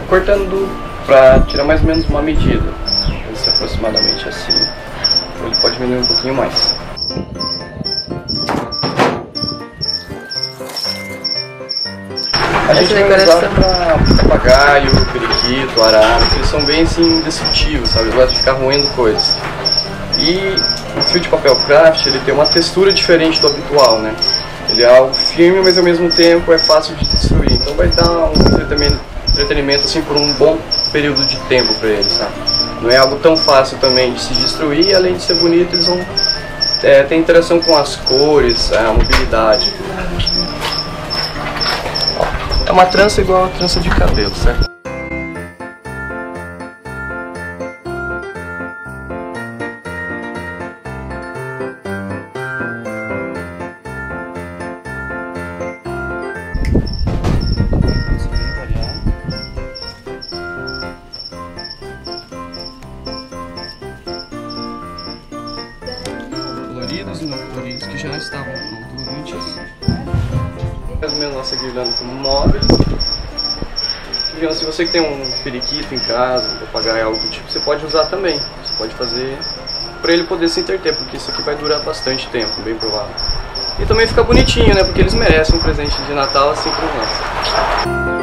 cortando para tirar mais ou menos uma medida, se aproximadamente assim, ele pode diminuir um pouquinho mais. A gente vai usar para papagaio, periquito, arara, que eles são bem assim destrutivos, sabe? Eles gostam de ficar roendo coisas. E o fio de papel craft, ele tem uma textura diferente do habitual, né? Ele é algo firme, mas ao mesmo tempo é fácil de destruir. Então vai dar um entretenimento assim por um bom período de tempo para eles, sabe? Não é algo tão fácil também de se destruir, e além de ser bonito, eles vão ter interação com as cores, a mobilidade. É uma trança igual a trança de cabelo, certo? Coloridos e não coloridos que já estavam prontos antes. Mais ou menos nossa guirlanda como móveis. Digamos, se você que tem um periquito em casa, um papagaio, algo do tipo, você pode usar também. Você pode fazer para ele poder se entreter, porque isso aqui vai durar bastante tempo, bem provável. E também fica bonitinho, né? Porque eles merecem um presente de Natal assim como nós.